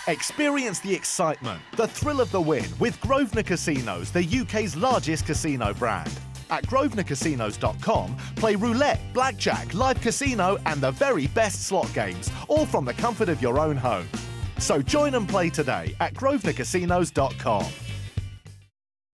Experience the excitement, the thrill of the win with Grosvenor Casinos, the UK's largest casino brand. At grosvenorcasinos.com, play roulette, blackjack, live casino and the very best slot games, all from the comfort of your own home. So join and play today at grosvenorcasinos.com.